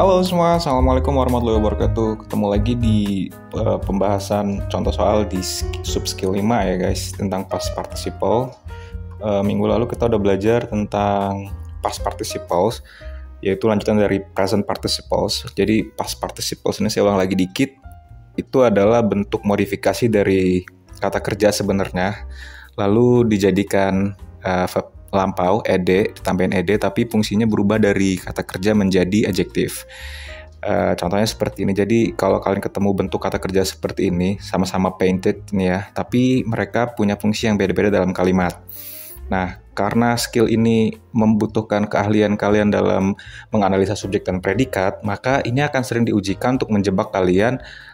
Halo semua, Assalamualaikum warahmatullahi wabarakatuh. Ketemu lagi di pembahasan contoh soal di sub skill 5 ya guys, tentang past participle. Minggu lalu kita udah belajar tentang past participles, yaitu lanjutan dari present participles. Jadi past participles ini saya ulang lagi dikit, itu adalah bentuk modifikasi dari kata kerja sebenarnya, lalu dijadikan verb lampau, ed, ditambahin ed, tapi fungsinya berubah dari kata kerja menjadi adjektif. Contohnya seperti ini. Jadi kalau kalian ketemu bentuk kata kerja seperti ini, sama-sama painted nih ya, tapi mereka punya fungsi yang beda-beda dalam kalimat. Nah, karena skill ini membutuhkan keahlian kalian dalam menganalisa subjek dan predikat, maka ini akan sering diujikan untuk menjebak kalian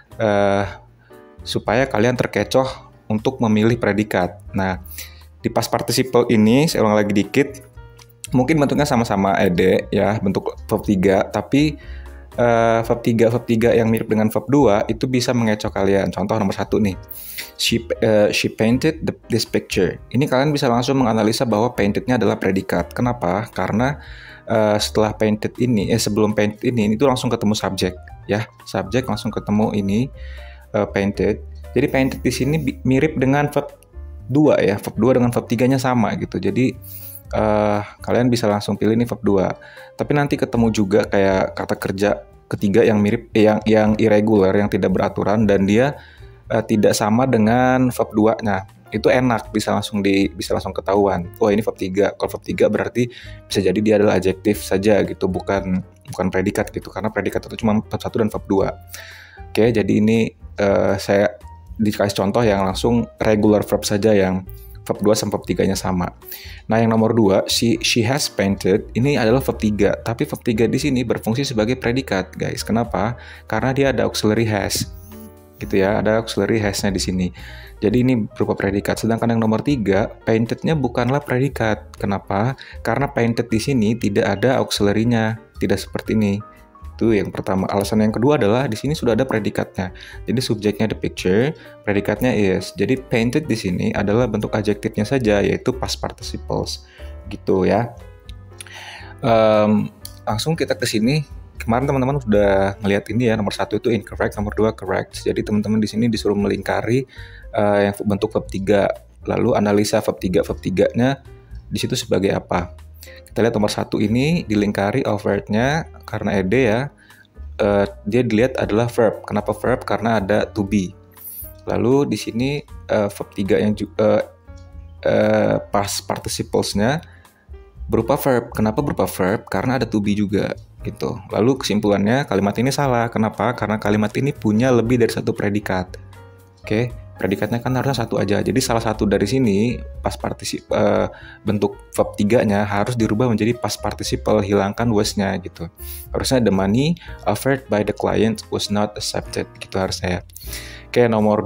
supaya kalian terkecoh untuk memilih predikat. Nah, di past participle ini, saya ulang lagi dikit, mungkin bentuknya sama-sama ed ya, bentuk verb 3, tapi verb 3 yang mirip dengan verb 2 itu bisa mengecoh kalian. Contoh nomor 1 nih, she painted this picture. Ini kalian bisa langsung menganalisa bahwa paintednya adalah predikat. Kenapa? Karena setelah painted ini, sebelum painted ini itu langsung ketemu subjek ya, subjek langsung ketemu ini painted. Jadi painted di sini mirip dengan verb 2 ya, verb 2 dengan verb 3-nya sama gitu. Jadi kalian bisa langsung pilih nih verb 2. Tapi nanti ketemu juga kayak kata kerja ketiga yang mirip, yang irregular, yang tidak beraturan dan dia tidak sama dengan verb 2-nya. Itu enak, bisa langsung ketahuan. Oh, ini verb 3. Kalau verb 3 berarti bisa jadi dia adalah adjektif saja gitu, bukan predikat gitu. Karena predikat itu cuma verb 1 dan verb 2. Oke, jadi ini saya dikasih contoh yang langsung regular verb saja, yang verb 2 sama verb 3-nya sama. Nah, yang nomor 2, she has painted, ini adalah verb 3, tapi verb 3 di sini berfungsi sebagai predikat, guys. Kenapa? Karena dia ada auxiliary has. Gitu ya, ada auxiliary has-nya di sini. Jadi ini berupa predikat. Sedangkan yang nomor 3, painted-nya bukanlah predikat. Kenapa? Karena painted di sini tidak ada auxiliary-nya, tidak seperti ini. Itu yang pertama. Alasan yang kedua adalah di sini sudah ada predikatnya. Jadi subjeknya the picture, predikatnya is. Jadi painted di sini adalah bentuk adjektifnya saja, yaitu past participles. Gitu ya. Langsung kita ke sini. Kemarin teman-teman sudah ngelihat ini ya, nomor 1 itu incorrect, nomor 2 correct. Jadi teman-teman di sini disuruh melingkari yang bentuk verb 3. Lalu analisa verb 3-nya di situ sebagai apa? Kita lihat nomor 1 ini dilingkari overtnya karena ed ya, dia dilihat adalah verb. Kenapa verb? Karena ada to be. Lalu di sini verb 3 yang past participles-nya berupa verb. Kenapa berupa verb? Karena ada to be juga gitu. Lalu kesimpulannya kalimat ini salah. Kenapa? Karena kalimat ini punya lebih dari satu predikat. Oke. Predikatnya kan harusnya satu aja. Jadi salah satu dari sini past participle, bentuk verb 3-nya harus dirubah menjadi past participle, hilangkan was-nya gitu. Harusnya the money offered by the client was not accepted gitu harusnya ya. Oke, nomor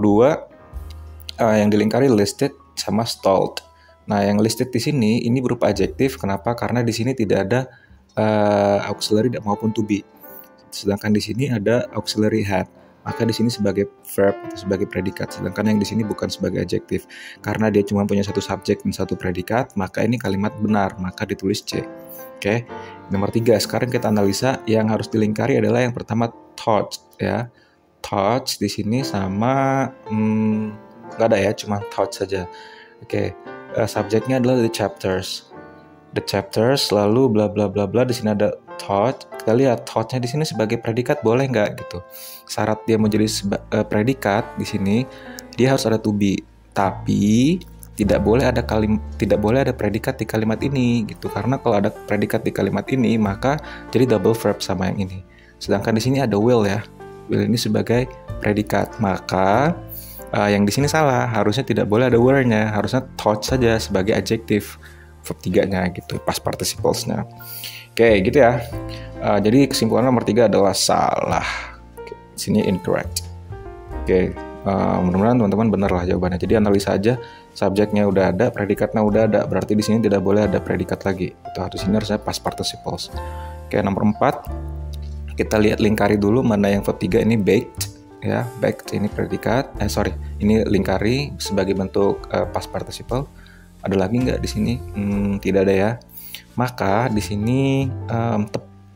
2 yang dilingkari listed sama stalled. Nah, yang listed di sini ini berupa adjektif. Kenapa? Karena di sini tidak ada auxiliary maupun to be. Sedangkan di sini ada auxiliary had. Maka di sini sebagai verb atau sebagai predikat, sedangkan yang di sini bukan sebagai adjektif. Karena dia cuma punya satu subjek dan satu predikat, maka ini kalimat benar, maka ditulis C. Oke. Nomor 3, sekarang kita analisa yang harus dilingkari adalah yang pertama thoughts ya. Thoughts di sini sama nggak ada ya, cuma thoughts saja. Oke. Subjeknya adalah the chapters. The chapters, lalu bla bla bla bla, di sini ada thought. Kita lihat thought-nya di sini sebagai predikat boleh nggak gitu. Syarat dia mau jadi predikat di sini dia harus ada to be, tapi tidak boleh ada predikat di kalimat ini gitu. Karena kalau ada predikat di kalimat ini maka jadi double verb sama yang ini. Sedangkan di sini ada will ya. Will ini sebagai predikat. Maka yang di sini salah, harusnya tidak boleh ada were-nya, harusnya thought saja sebagai adjektif verb 3-nya gitu, past participles-nya. Oke, gitu ya. Jadi kesimpulan nomor 3 adalah salah. Sini incorrect. Oke, mudah-mudahan teman-teman benar lah jawabannya. Jadi analisa aja, subjeknya udah ada, predikatnya udah ada, berarti di sini tidak boleh ada predikat lagi. Itu harusnya past participles. Oke, nomor 4 kita lihat lingkari dulu mana yang verb 3 ini baked ya. Baked ini predikat. Ini lingkari sebagai bentuk past participle. Ada lagi nggak di sini? Tidak ada ya. Maka di sini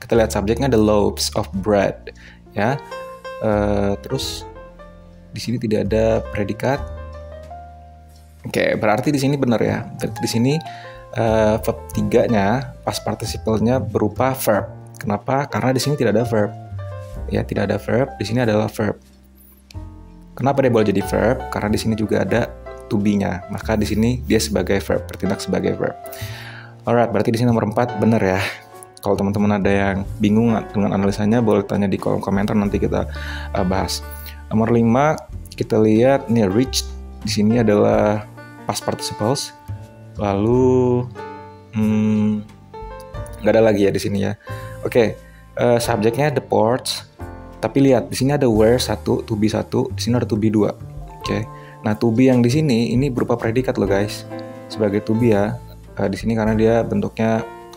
kita lihat subjeknya the loaves of bread, ya. Terus di sini tidak ada predikat. Oke, berarti di sini benar ya. Di sini verb 3-nya past participle-nya berupa verb. Kenapa? Karena di sini tidak ada verb. Ya, tidak ada verb, di sini adalah verb. Kenapa dia boleh jadi verb? Karena di sini juga ada to be-nya. Maka di sini dia sebagai verb, bertindak sebagai verb. Alright, berarti di sini nomor 4 benar ya. Kalau teman-teman ada yang bingung dengan analisanya, boleh tanya di kolom komentar, nanti kita bahas. Nomor 5, kita lihat nih reached. Di sini adalah past participles. Lalu nggak ada lagi ya di sini ya. Oke, subjeknya the ports. Tapi lihat di sini ada where 1, to be 1, di sini ada to be 2. Oke. Nah, to be yang di sini ini berupa predikat loh guys. Sebagai to be ya. Di sini karena dia bentuknya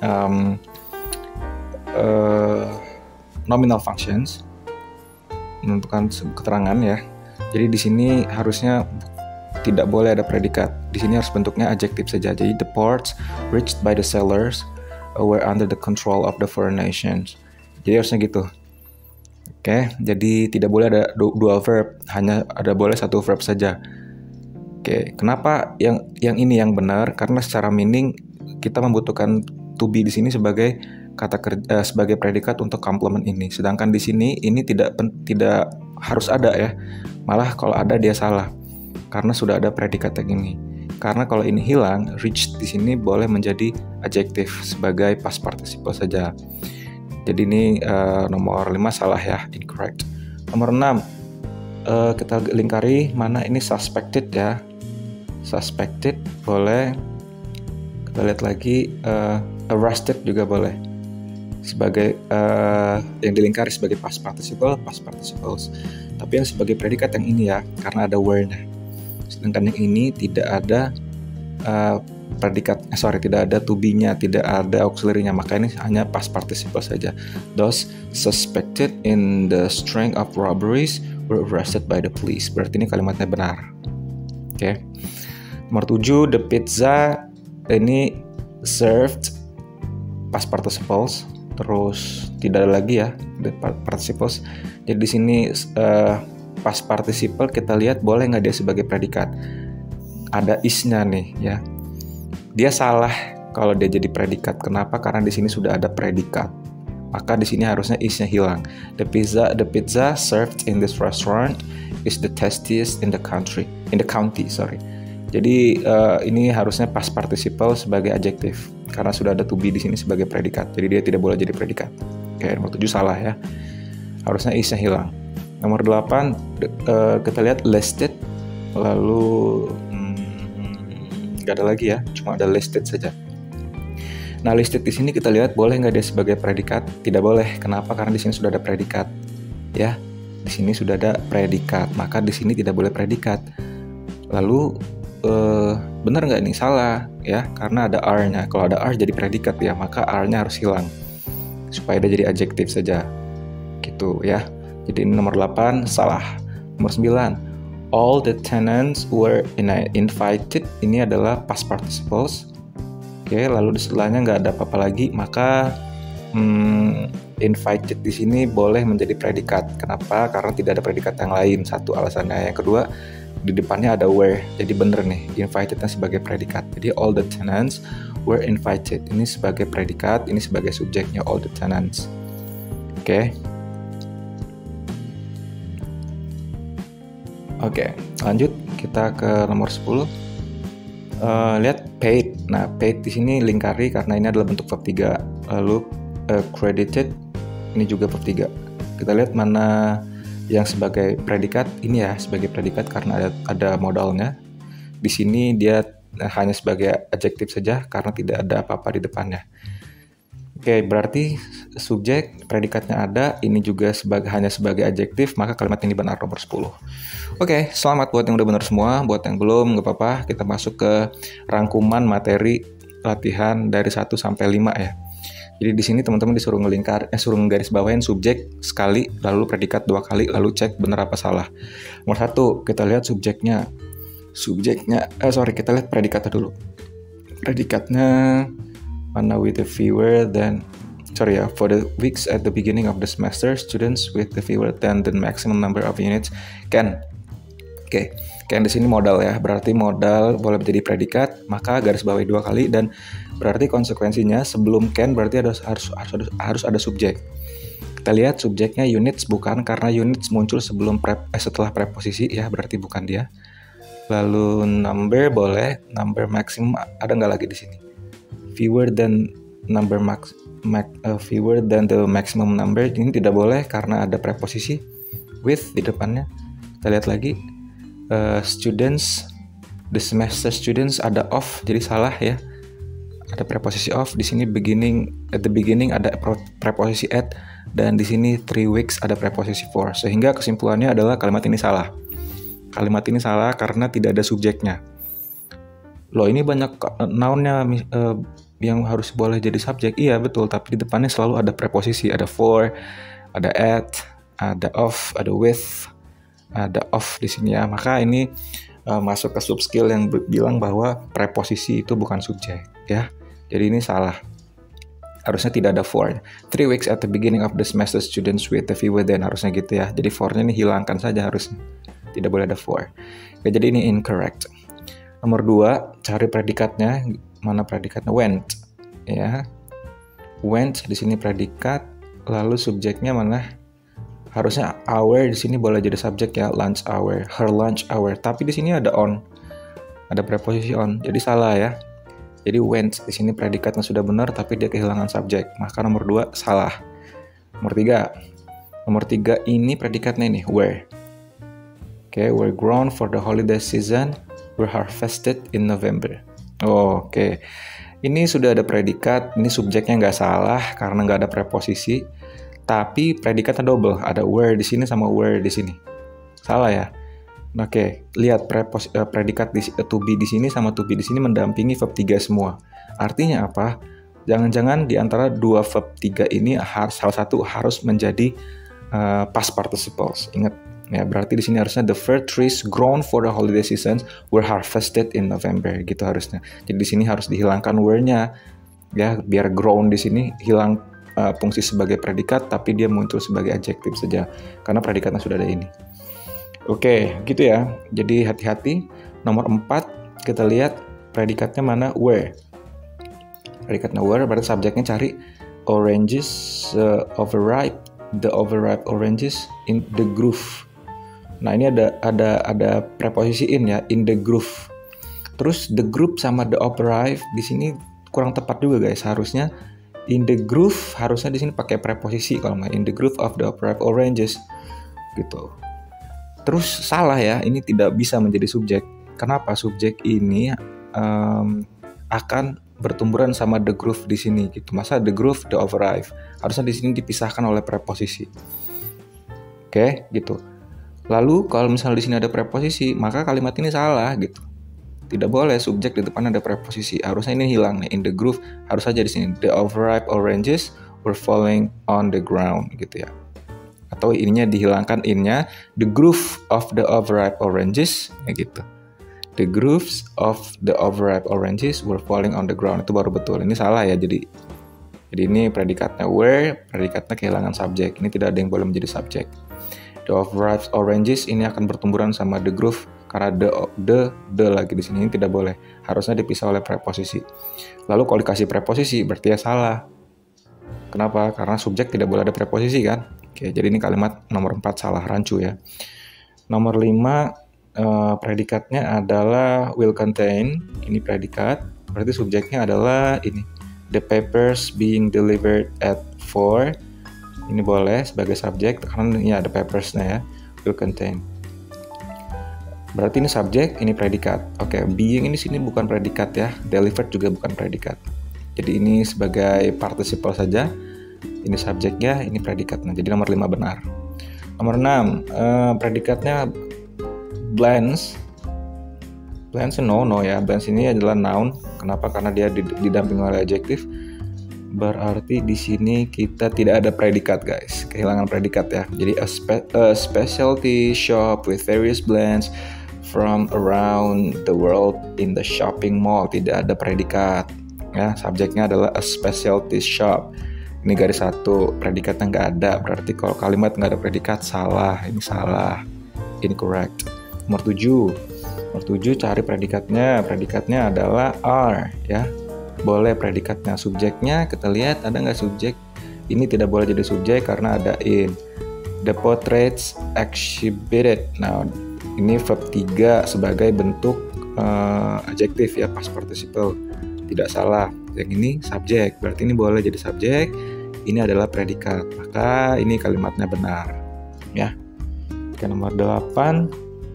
nominal functions, menentukan keterangan ya. Jadi di sini harusnya tidak boleh ada predikat. Di sini harus bentuknya adjektif saja. Jadi the ports reached by the sailors were under the control of the foreign nations. Jadi harusnya gitu. Oke, jadi tidak boleh ada dua verb, hanya ada boleh satu verb saja. Oke, kenapa yang ini yang benar? Karena secara meaning kita membutuhkan to be di sini sebagai sebagai predikat untuk complement ini. Sedangkan di sini ini tidak harus ada ya. Malah kalau ada dia salah. Karena sudah ada predikat yang ini. Karena kalau ini hilang, reached di sini boleh menjadi adjektif sebagai past participle saja. Jadi ini nomor 5 salah ya, incorrect. Nomor 6, kita lingkari mana ini suspected ya. Suspected boleh. Kita lihat lagi arrested juga boleh. Sebagai yang dilingkari sebagai past participles. Tapi yang sebagai predikat yang ini ya, karena ada where-nya. Sedangkan yang ini tidak ada tidak ada to be-nya, tidak ada auxiliary-nya, maka ini hanya past participle saja. Those suspected in the string of robberies were arrested by the police. Berarti ini kalimatnya benar. Oke. Nomor 7, the pizza ini served past participles, terus tidak ada lagi ya the participles. Jadi di sini past participle kita lihat boleh nggak dia sebagai predikat? Ada is-nya nih ya. Dia salah kalau dia jadi predikat. Kenapa? Karena di sini sudah ada predikat. Maka di sini harusnya is-nya hilang. The pizza served in this restaurant is the tastiest in the county. Jadi ini harusnya past participle sebagai adjektif karena sudah ada to be di sini sebagai predikat. Jadi dia tidak boleh jadi predikat. Oke, nomor 7 salah ya. Harusnya is-nya hilang. Nomor 8 kita lihat listed, lalu nggak ada lagi ya, cuma ada listed saja. Nah, listed di sini kita lihat boleh nggak dia sebagai predikat? Tidak boleh. Kenapa? Karena di sini sudah ada predikat. Ya, di sini sudah ada predikat, maka di sini tidak boleh predikat. Lalu benar nggak ini? Salah ya, karena ada are-nya. Kalau ada are jadi predikat ya, maka are-nya harus hilang supaya dia jadi adjektif saja. Gitu ya. Jadi ini nomor 8 salah. Nomor 9. All the tenants were invited. Ini adalah past participles. Oke, lalu di setelahnya nggak ada apa-apa lagi, maka invited di sini boleh menjadi predikat. Kenapa? Karena tidak ada predikat yang lain. Satu alasannya. Yang kedua, di depannya ada were. Jadi bener nih, invitednya sebagai predikat. Jadi all the tenants were invited. Ini sebagai predikat, ini sebagai subjeknya all the tenants. Oke. Oke, lanjut kita ke nomor 10. Lihat paid. Nah, paid di sini lingkari karena ini adalah bentuk verb 3. Lalu credited ini juga verb 3. Kita lihat mana yang sebagai predikat. Ini ya sebagai predikat karena ada modalnya. Di sini dia hanya sebagai adjektif saja karena tidak ada apa-apa di depannya. Oke, berarti subjek predikatnya ada, ini juga hanya sebagai adjektif, maka kalimat ini benar nomor 10. Oke, selamat buat yang udah benar semua, buat yang belum nggak apa-apa, kita masuk ke rangkuman materi latihan dari 1 sampai 5 ya. Jadi di sini teman-teman disuruh suruh nggaris bawahin subjek sekali, lalu predikat 2 kali, lalu cek benar apa salah. Nomor 1, kita lihat subjeknya. Kita lihat predikatnya dulu. Predikatnya mana with the viewer, then For the weeks at the beginning of the semester, students with the fewer than the maximum number of units can. Kan di sini modal ya, berarti modal boleh menjadi predikat, maka garis bawahi 2 kali, dan berarti konsekuensinya sebelum can berarti harus ada subjek. Kita lihat subjeknya units, bukan, karena units muncul setelah preposisi ya, berarti bukan dia. Lalu number boleh, number maximum ada nggak lagi di sini? Fewer than the maximum number ini tidak boleh karena ada preposisi with di depannya. Kita lihat lagi. Students, the semester students ada of, jadi salah ya. Ada preposisi of di sini, at the beginning ada preposisi at, dan di sini 3 weeks ada preposisi for. Sehingga kesimpulannya adalah kalimat ini salah. Kalimat ini salah karena tidak ada subjeknya. Loh, ini banyak noun-nya yang harus boleh jadi subjek. Iya betul, tapi di depannya selalu ada preposisi, ada for, ada at, ada of, ada with, ada off di sini ya. Maka ini masuk ke sub skill yang bilang bahwa preposisi itu bukan subjek ya. Jadi ini salah. Harusnya tidak ada for. 3 weeks at the beginning of the semester students with the fewer than, harusnya gitu ya. Jadi for-nya ini hilangkan saja harusnya. Tidak boleh ada for. Oke, jadi ini incorrect. Nomor 2, cari predikatnya. Mana predikatnya? Went. Ya. Went di sini predikat, lalu subjeknya mana? Harusnya hour di sini boleh jadi subjek ya, lunch hour, her lunch hour. Tapi di sini ada on, ada preposisi on, jadi salah ya. Jadi went di sini predikatnya sudah benar, tapi dia kehilangan subjek. Maka nomor 2 salah. Nomor 3 ini predikatnya ini were. Were grown for the holiday season, were harvested in November. Oke. Ini sudah ada predikat, ini subjeknya nggak salah karena nggak ada preposisi. Tapi predikatnya double, ada were di sini sama were di sini. Salah ya. Oke, lihat predikat to be di sini sama to be di sini mendampingi verb 3 semua. Artinya apa? Jangan-jangan di antara 2 verb 3 ini salah satu harus menjadi past participles. Ingat ya, berarti di sini harusnya the fruit trees grown for the holiday seasons were harvested in November, gitu harusnya. Jadi di sini harus dihilangkan were-nya ya, biar grown di sini hilang fungsi sebagai predikat, tapi dia muncul sebagai adjektif saja karena predikatnya sudah ada ini. Oke, gitu ya. Jadi hati-hati. Nomor 4 kita lihat predikatnya mana? Were. Predikatnya were, berarti subjeknya cari oranges overripe, the overripe oranges in the grove. Nah, ini ada preposisi in ya, in the grove. Terus the grove sama the overripe di sini kurang tepat juga guys. Harusnya in the groove, harusnya di sini pakai preposisi kalau nggak in the groove of the overripe oranges gitu. Terus salah ya, ini tidak bisa menjadi subjek. Kenapa? Subjek ini akan bertumburan sama the groove di sini gitu. Masa the groove, the overripe, harusnya di sini dipisahkan oleh preposisi. Oke, gitu. Lalu kalau misalnya di sini ada preposisi, maka kalimat ini salah gitu. Tidak boleh subjek di depan ada preposisi. Harusnya ini hilang nih. In the groove harus saja di sini. The overripe oranges were falling on the ground gitu ya. Atau ininya dihilangkan innya. The groove of the overripe oranges ya gitu. The grooves of the overripe oranges were falling on the ground. Itu baru betul. Ini salah ya. Jadi ini predikatnya were, predikatnya kehilangan subjek. Ini tidak ada yang boleh menjadi subjek. The overripe oranges ini akan bertumburan sama the groove. Karena the lagi di sini, ini tidak boleh. Harusnya dipisah oleh preposisi. Lalu kalau dikasih preposisi berarti ya salah. Kenapa? Karena subjek tidak boleh ada preposisi kan. Oke, jadi ini kalimat nomor 4 salah, rancu ya. Nomor 5 predikatnya adalah will contain. Ini predikat. Berarti subjeknya adalah ini. The papers being delivered at 4. Ini boleh sebagai subjek karena ini ada papersnya ya. Will contain. Berarti ini subjek, ini predikat. Oke, being ini sini bukan predikat ya. Delivered juga bukan predikat. Jadi ini sebagai participle saja. Ini subjeknya, ini predikatnya. Jadi nomor 5 benar. Nomor 6, predikatnya blends. Blends no ya. Blends ini adalah noun. Kenapa? Karena dia didampingi oleh adjektif. Berarti di sini kita tidak ada predikat guys. Kehilangan predikat ya. Jadi a specialty shop with various blends from around the world in the shopping mall. Tidak ada predikat ya, subjeknya adalah a specialty shop Ini garis 1, predikatnya nggak ada. Berarti kalau kalimat nggak ada predikat, salah. Ini salah. Incorrect. Nomor 7. Nomor 7 cari predikatnya. Predikatnya adalah are, ya. Boleh predikatnya. Subjeknya kita lihat ada nggak subjek. Ini tidak boleh jadi subjek karena ada in. The portraits exhibited. Nah, ini verb 3 sebagai bentuk adjektif ya, past participle. Tidak salah. Yang ini subjek. Berarti ini boleh jadi subjek. Ini adalah predikat, maka ini kalimatnya benar, ya. Oke, nomor 8,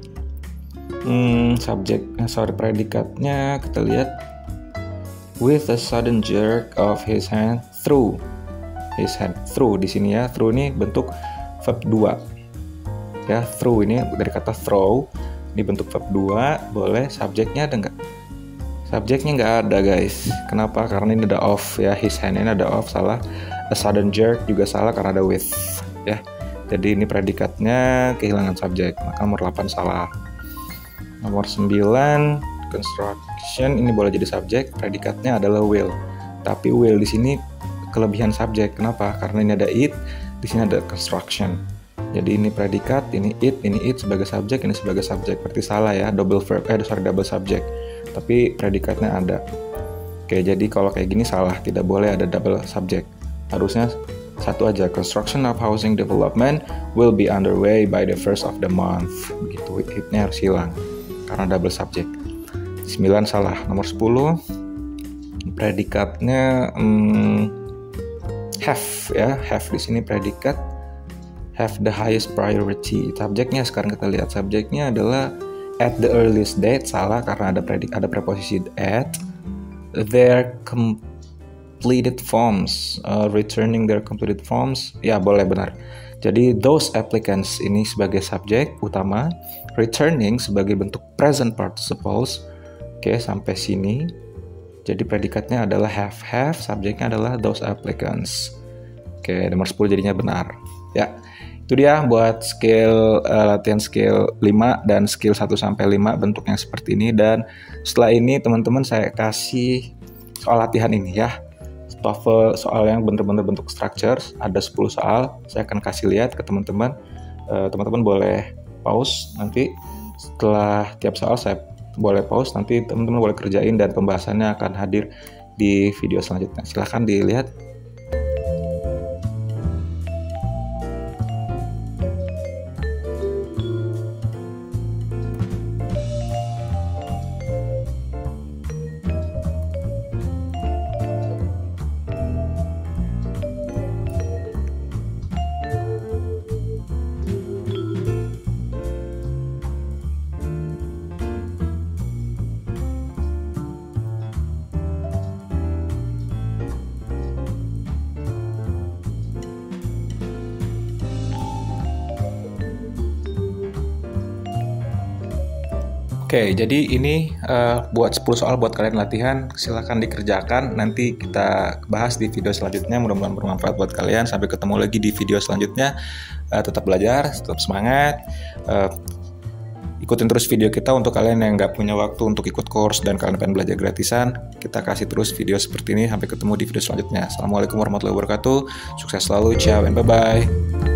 predikatnya kita lihat with a sudden jerk of his hand through di sini ya. Through ini bentuk verb 2, ya. Through ini dari kata throw, ini bentuk verb 2, boleh. Subjeknya ada nggak? Subjeknya nggak ada, guys. Kenapa? Karena ini ada of, ya. His hand ini ada of, salah. A sudden jerk juga salah karena ada with, ya. Jadi ini predikatnya kehilangan subjek, maka nomor 8 salah. Nomor 9, construction ini boleh jadi subjek, predikatnya adalah will. Tapi will di sini kelebihan subjek. Kenapa? Karena ini ada it, di sini ada construction. Jadi ini predikat, ini it sebagai subjek, ini sebagai subjek. Berarti salah ya, double subject. Tapi predikatnya ada. Oke, jadi kalau kayak gini salah, tidak boleh ada double subject. Harusnya satu aja, construction of housing development will be underway by the first of the month. Begitu, it-nya harus hilang karena double subject. 9 salah. Nomor 10, predikatnya have, ya. Have di sini predikat, have the highest priority. Subjeknya sekarang kita lihat, subjeknya adalah at the earliest date, salah karena ada preposisi at. Their completed forms, returning their completed forms, ya boleh, benar. Jadi those applicants ini sebagai subjek utama, returning sebagai bentuk present participles. Oke, sampai sini. Jadi predikatnya adalah have, subjeknya adalah those applicants. Oke, nomor 10 jadinya benar. Ya, itu dia buat skill latihan skill 5 dan skill 1-5 bentuknya seperti ini. Dan setelah ini teman-teman saya kasih soal latihan ini ya. TOEFL soal yang bener-bener bentuk structures, ada 10 soal, saya akan kasih lihat ke teman-teman. Teman-teman boleh pause, nanti setelah tiap soal saya boleh pause, nanti teman-teman boleh kerjain dan pembahasannya akan hadir di video selanjutnya. Silahkan dilihat. Oke, jadi ini buat 10 soal buat kalian latihan, silahkan dikerjakan, nanti kita bahas di video selanjutnya, mudah-mudahan bermanfaat buat kalian. Sampai ketemu lagi di video selanjutnya, tetap belajar, tetap semangat, ikutin terus video kita. Untuk kalian yang nggak punya waktu untuk ikut course dan kalian pengen belajar gratisan, kita kasih terus video seperti ini. Sampai ketemu di video selanjutnya. Assalamualaikum warahmatullahi wabarakatuh, sukses selalu, ciao and bye-bye.